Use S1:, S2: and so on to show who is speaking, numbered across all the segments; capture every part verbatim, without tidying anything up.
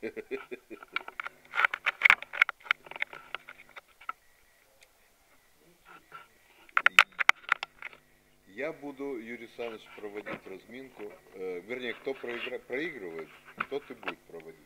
S1: Я буду, Юрий Александрович, проводить разминку. Э, вернее, кто проигра... проигрывает, тот и будет проводить.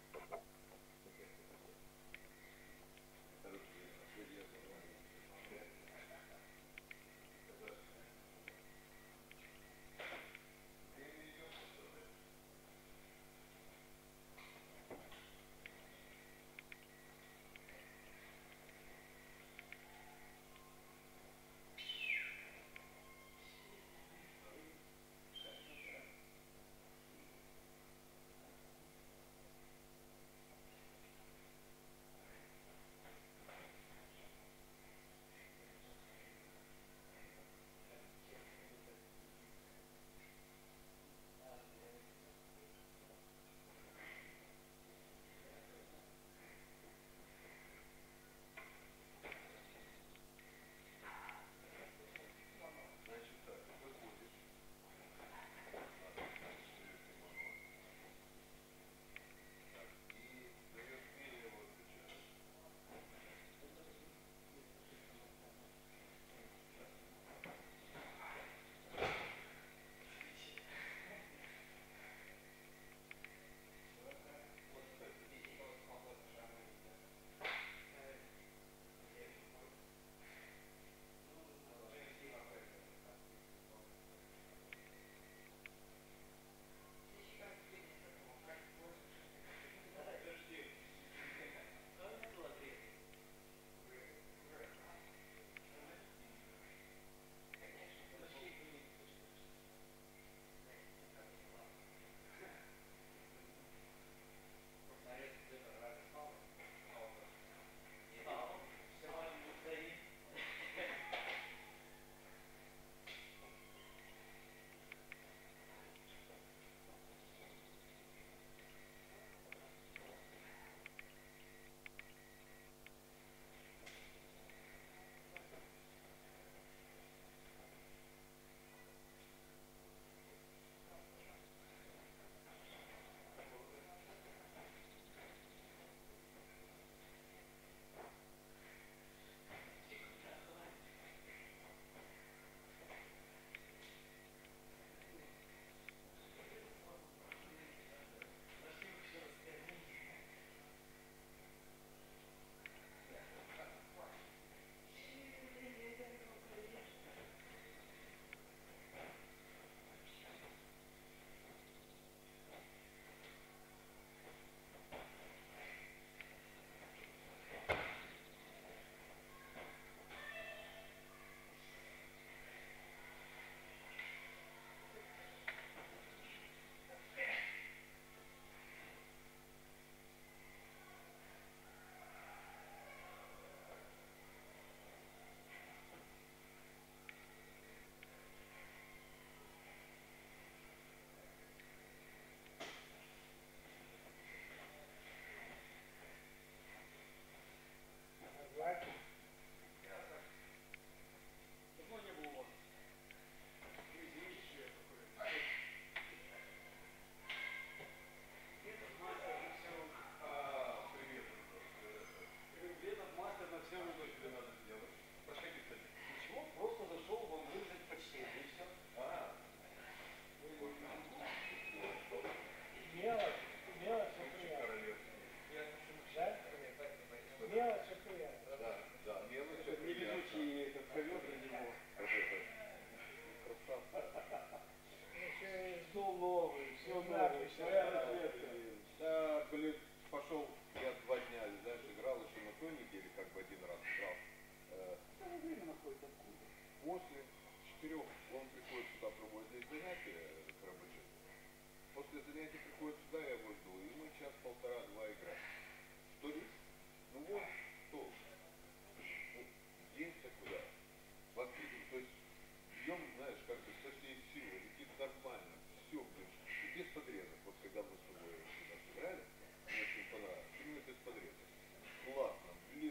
S1: Да, блин, пошел, я два дня, знаешь, играл еще на той неделе, как бы один раз играл. Э, время находит откуда? После четырех он приходит сюда, проводит занятия рабочие. После занятий приходит сюда, я его жду, и мы час, полтора, два играем. Что ли? Ну вот, что? Ну, день-то куда? В открытую, то есть бьем, знаешь, как бы со всей силы, летит нормально, все, блин, и без подрезов. Вот когда мы с тобой сюда сыграли, мне очень понравилось, именно без подрезов. Классно, блин.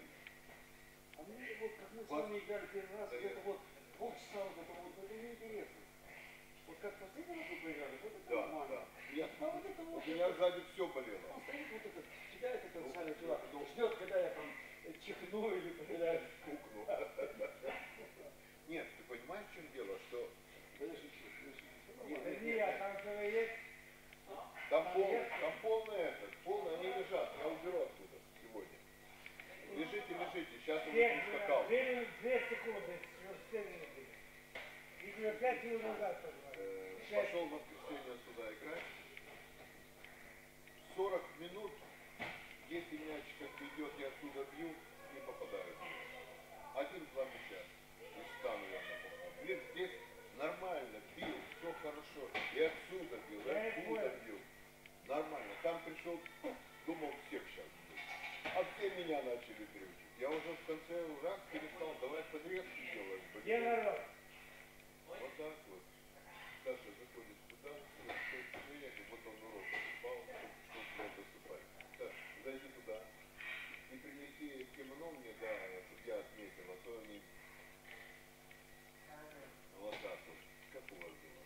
S2: А мне вот, как мы с вами играли первый раз, да, это вот полчаса вот это вот, это неинтересно. Вот как последний раз вы поиграли, вот это
S1: да,
S2: нормально.
S1: Да. Я,
S2: а вот это вот.
S1: У меня сзади все болело.
S2: А вот это, тебя Ну или потеряешь.
S1: Кукну. Нет, ты понимаешь, в чем дело, что...
S3: Подожди, а там человек...
S1: Там полный, там полный этот, полный, они лежат, я уберу оттуда сегодня. Лежите, лежите, сейчас он не скакал.
S3: Две, две секунды, все минуты. И тебе пять минут назад позвонил.
S1: Пошел в воскресенье сюда играть. сорок минут, если мячик идет, я отсюда бью, не попадаю. Один-два мяча. И стану я на полу. Блин, здесь нормально, бил, все хорошо. И отсюда бил, и оттуда бил. Нормально. Там пришел, думал, всех сейчас бьют. А все меня начали дрючить. Я уже в конце раз перестал, давай подрезки делать.
S3: Где народ?
S1: Вот так вот. Саша заходит сюда, вот он урок посыпал, что сюда засыпать. Саша, зайди туда и принеси кимоно мне, да, чтобы я отметил, а то они вот так вот. Как у вас дела?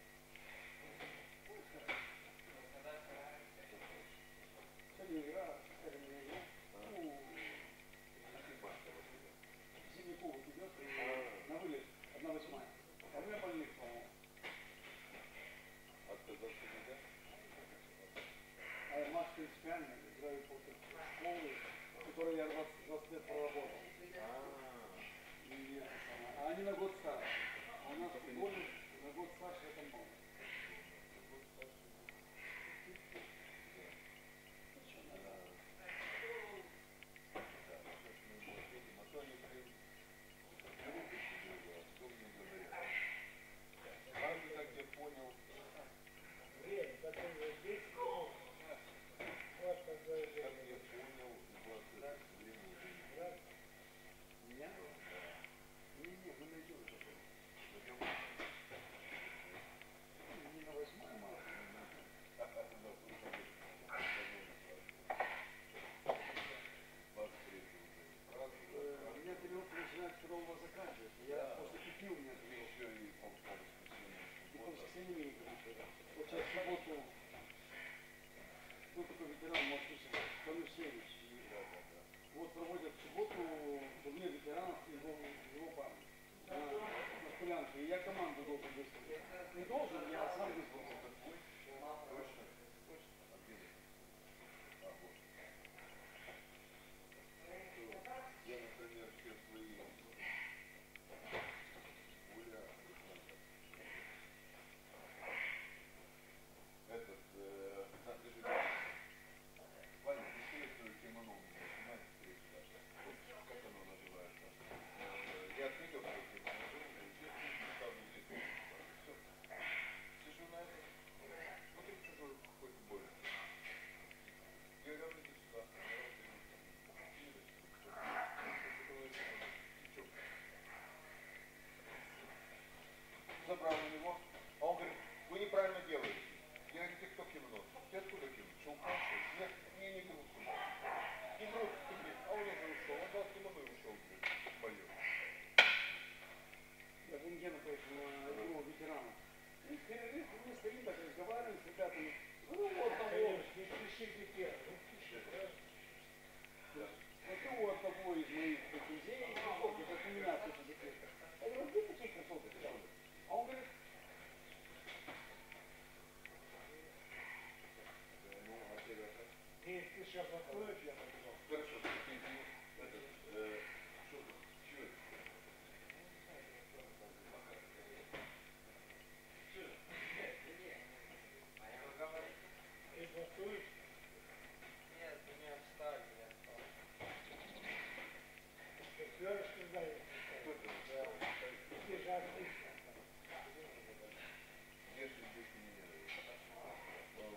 S2: Сегодня игра, скажем, не игра. Ну, Синяков идет и на вылет одна восьмая. А мы больных, по-моему.
S1: Отказаться нельзя?
S2: А я матч принципиально играю против школы, в которой я двадцать, двадцать лет проработал. И это самое. А они на год старше. А у нас в футболе на год старше это много.
S3: Время, который десять минут. Вот такое время.
S2: Меня? Не, не, мы найдем это. Не на восьмое мало. У меня тренировка начинается, когда у вас заканчивается. Я после пяти у меня тренировка. И по воскресенье не играю. Вот сейчас в субботу, ну такой ветеран, может слышать, Панусевич. Вот проводят в субботу турнир ветеранов его, его парня. На, на Полянке. И я команду должен выставить. Не должен, я сам выставил.
S1: Точно? Я, например, все свои гуля, этот, э, надо же, Ваня, ты свою кимоно у меня снимать, вот как оно называется? Э, Я отметил, что кимоно, здесь ставлю здесь все. Сижу на это, смотри, чужой какой-то боль. Я говорю, иди сюда, забрал у него, а он говорит, вы неправильно делаете. Я говорю, ты кто кивнул? Ты откуда кивнул? Что упал? Нет, мне не берут сюда. Не берут, ты мне, а он уже ушел, он дал кимоно и ушел, говорит, мое.
S2: Я в Инге нахожусь на его ветеранов. И в перерыв мы стоим, так разговариваем с ребятами. Ну вот того.
S3: Не спешите первым.
S2: Вот у одного из моих друзей кроссовки, как у меня тоже теперь. Я говорю, где такие кроссовки? А он говорит,
S3: Ты сейчас откроешь, я побежал.
S1: Хорошо, ты, этот, э, что тут, чего это?
S3: Ты готовишь?
S4: Нет, меня встали, я спал.
S3: Ты перышки даешь?
S1: Кто это?
S3: Ты же отлично.
S1: Ешь и здесь не меняется.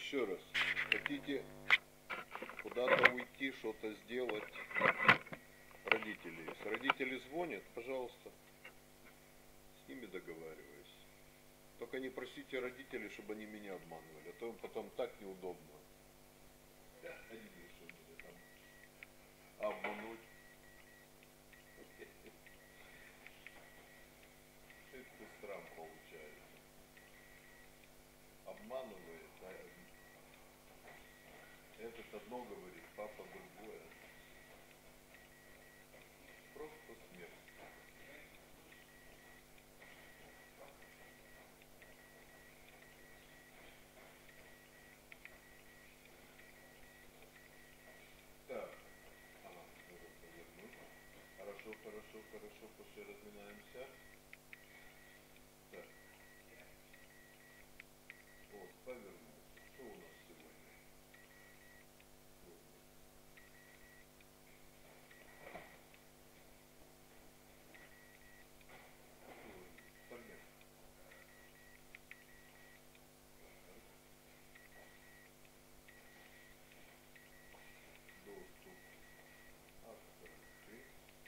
S1: Еще раз. Хотите куда-то уйти, что-то сделать? Родители есть. Родители звонят, пожалуйста. С ними договариваюсь. Только не просите родителей, чтобы они меня обманывали. А то им потом так неудобно. Да, они что меня там обмануть. Это страм получается. Обманывает, а этот одно говорит, папа другое. Просто смерть. Так, ага, нужно повернуть. Хорошо, хорошо, хорошо, после разминаемся. Так. Вот, повернулся. Что у нас сегодня? Совместно. Доступ. Открытый.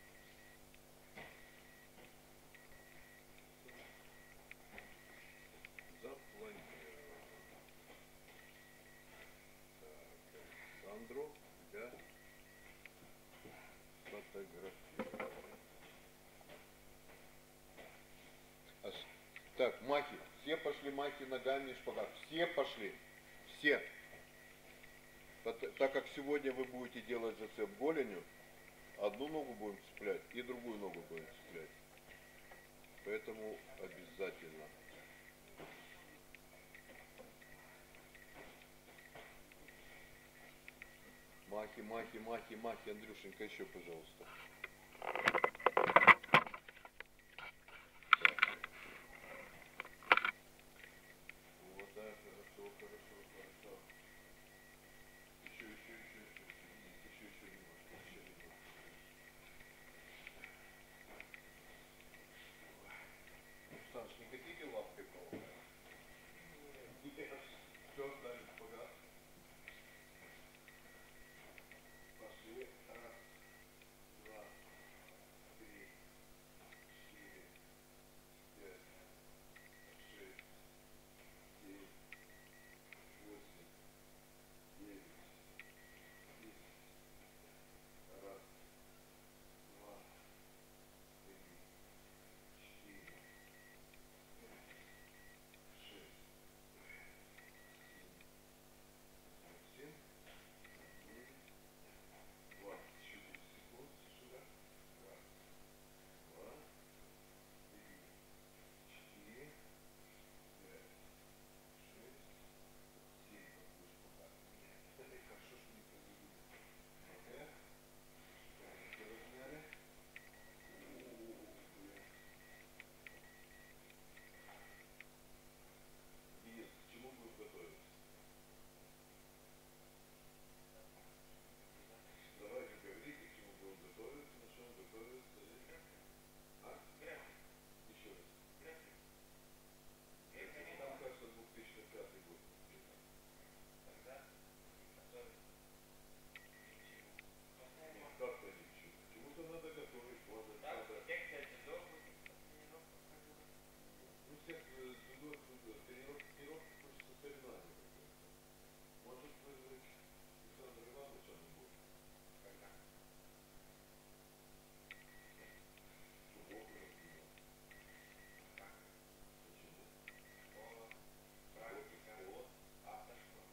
S1: Запланировано. Так, Александру тебя фотографировали. А с- Так, махи. Все пошли махи ногами, шпагат. Все пошли. Все. Пот- Так как сегодня вы будете делать зацеп голенью, одну ногу будем цеплять и другую ногу будем цеплять. Поэтому обязательно. Махи, махи, махи, махи. Андрюшенька, еще, пожалуйста. Вот, да, хорошо, хорошо, хорошо. Еще, еще, еще, еще. Есть, еще, еще немножко, еще немножко. Саш, не хотите лапкой поломать? Нет. Все, ставим шпагат. Пошли. Раз, два, три, четыре, пять, шесть, семь, восемь, девять, десять. Раз, два, три, четыре, пять, шесть, семь, девять, двадцать. Еще десять секунд сюда. Раз, два, три, четыре, пять, шесть, семь. Какой шпагат? Нет, это хорошо, что не провели. Окей? Руки размяли. Денис, к чему будем готовиться? Давайте говорите, к чему будем готовиться, начнем готовиться. А? Еще раз. Там, кажется, две тысячи пятый год. Нет, как-то ничего. Чему-то надо готовить, можно надо. Ну, всех э, дзюдо, дзюдо. Тренировки, тренировки хочется соревнования какое-то. Может, э, Александр Иванович он будет? Когда? Субботу, например. Почему? Школа, практика, школа. Автошкола.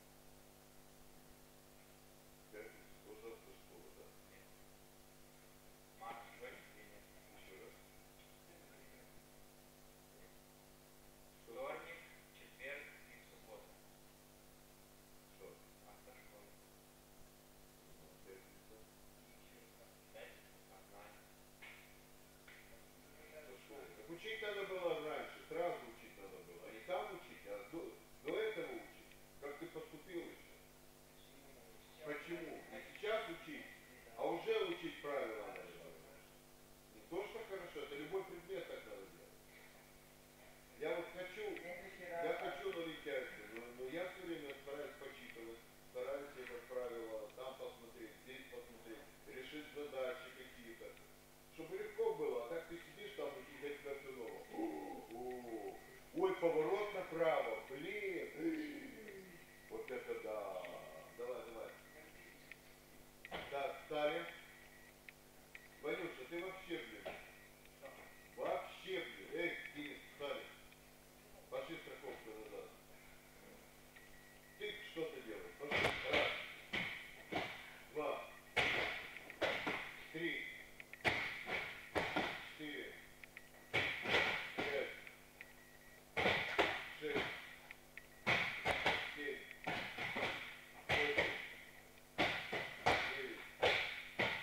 S1: Пятница тоже автошкола, да? Марш, поворот направо. Блин. Вот это да. Давай, давай. Так, стали. Ванюша, ты вообще, блин. Вообще, блин. Эй, Денис, стали. Пошли страховку назад. Ты что-то делаешь. Пошли. Раз. Два. Три. Четыре. Пять. Шесть. Семь. Восемь. Девять.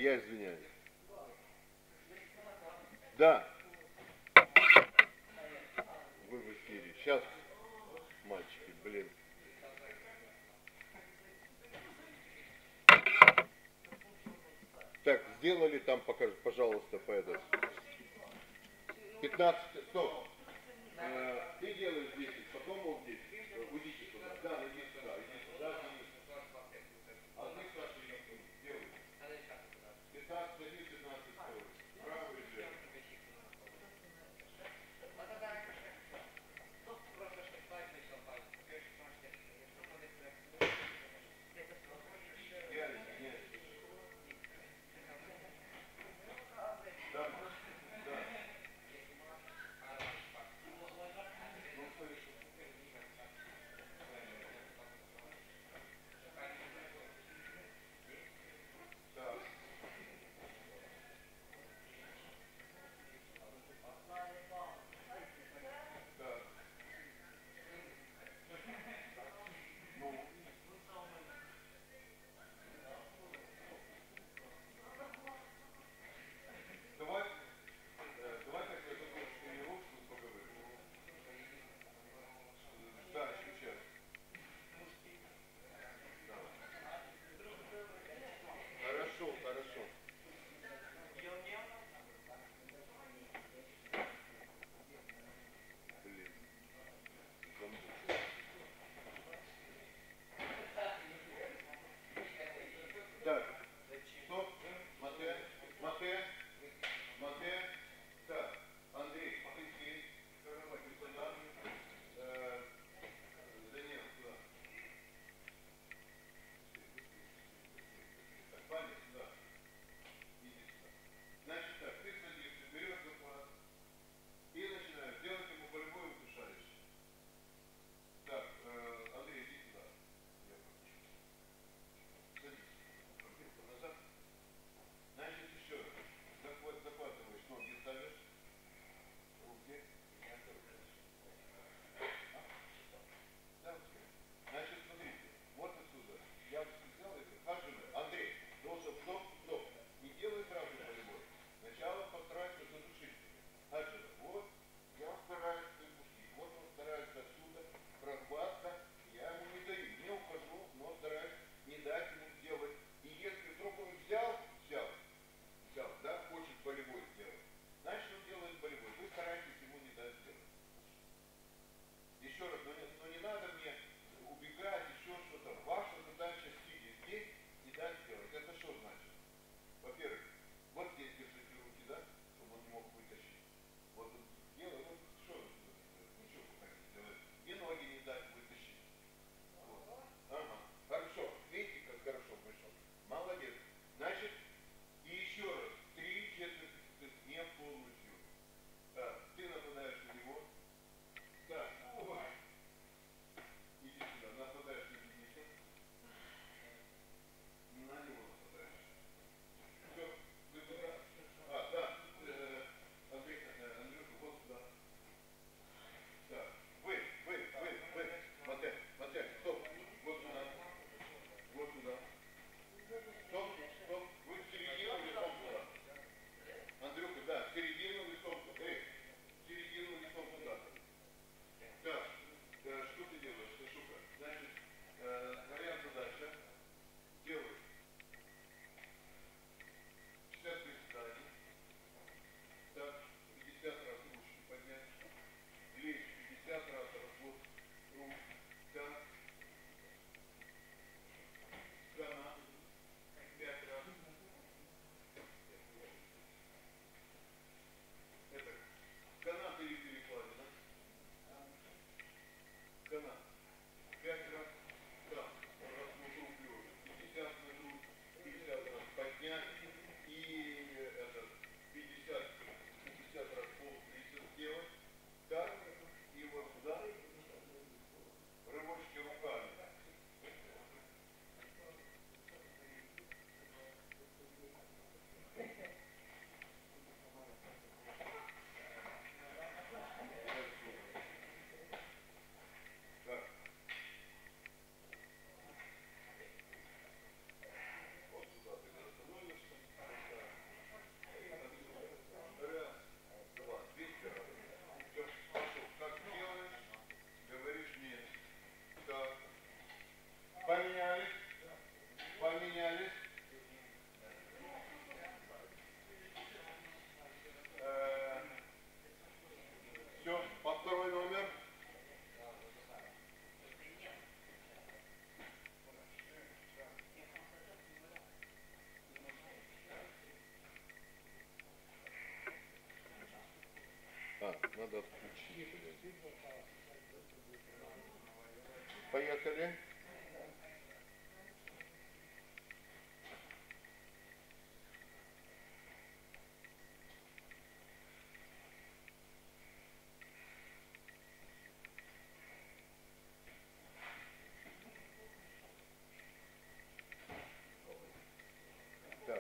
S1: Я извиняюсь. Да. Вы в эфире. Сейчас, мальчики, блин. Так, сделали там, покажи, пожалуйста, по этой. пятнадцать, стоп. Э, ты делаешь десять, потом он десять. Уйдите туда. Да, иди сюда, иди сюда, иди сюда. А ты, Саша, иди, делай. пятнадцать, один, пятнадцать, сто. Право или лево? Я извиняюсь. Да, да. Ну, надо отключить. Поехали. Так.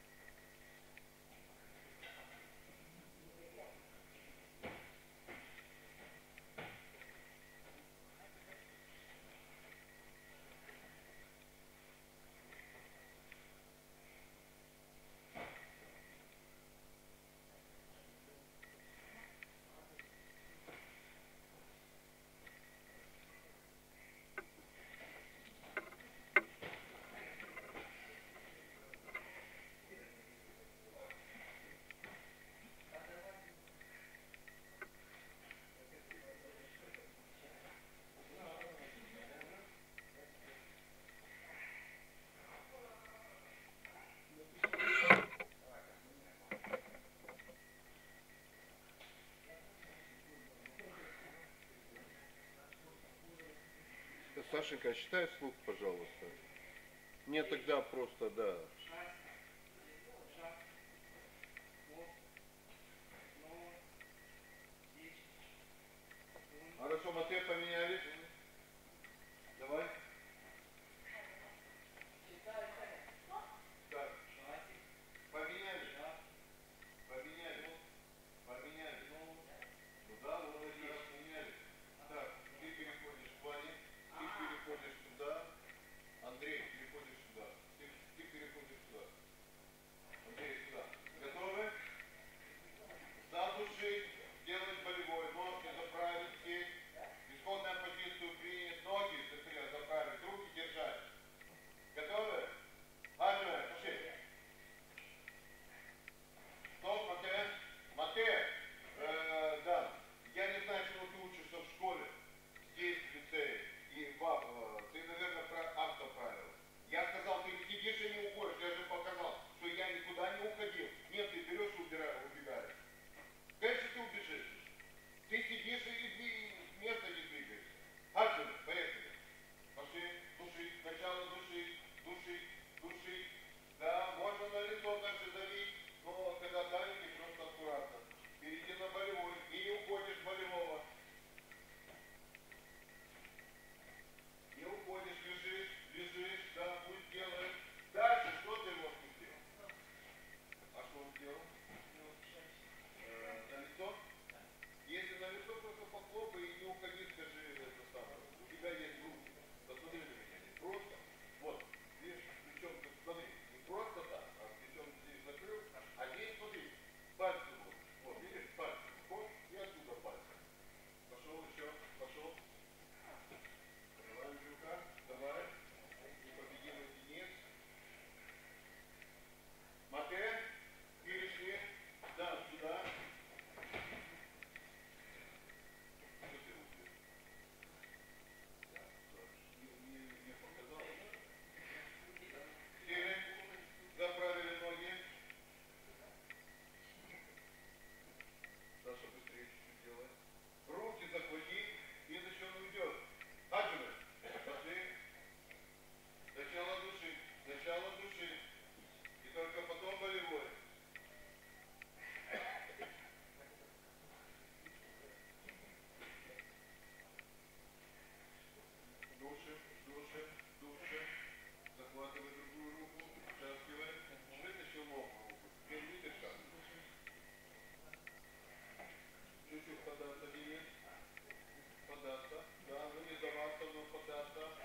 S1: Сашенька, считай вслух, пожалуйста. Нет, тогда просто, да. Хорошо, Матвей, поменялись. Давай. Так. Поменялись. Поменялись. Поменялись. Ну да, вот один раз поменялись. Так, ты переходишь к Ване, ты переходишь туда. Андрей, переходишь сюда. Ты, ты переходишь сюда. Андрей, сюда. Готовы? Задушить, делать болевой, ножки заправить, сесть. Исходная позицию принять, ноги заправить, руки держать. Готовы? Аджи, пошли. Стоп, Матвей. Матвей, э, да, я не знаю, чему ты учишься в школе, здесь, в лицее, и в, э, ты, наверное, про автоправил. Я сказал, ты сидишь и не уходишь, я же показал, что я никуда не уходил. Нет, ты берешь и убираешь, убегаешь. Конечно, ты убежишь. Ты сидишь и, и, и место не двигаешься. Аджи, поехали. Пошли, душить, сначала душить, душить, душить. Да, можно на лицо дальше давить, но когда давите, просто аккуратно. Перейди на болевой и не уходишь с болевого. Не уходишь, лежишь, лежишь, да, пусть делает. Дальше, что ты можешь сделать? А что он сделал? Э, на лицо? Если на лицо, просто похлопай и не уходи, скажи это самое. У тебя есть руки. Посмотри на меня, не просто. Вот, видишь, причем, смотри, не просто так, а причем здесь закрыл, а здесь, смотри, пальцы вот. Вот, видишь, пальцы. Вот, и отсюда пальцы. Пошел еще, пошел. Давай, Андрюха, давай. Непобедимый Денис. Матвей, перешли. Да, сюда. Что ты руки? Не, не, не показал. Сели, заправили ноги. Саша, быстрее чуть-чуть делай. Руки захвати, и иначе он уйдет. Аджимы, пошли. Сначала души, сначала души. И только потом болевой. Души, души, души. Захватывай другую руку, втаскивай. Вытащил ногу руку. Теперь выдержал. Чуть-чуть податься, Денис. Податься. Да, ну не даваться, но податься.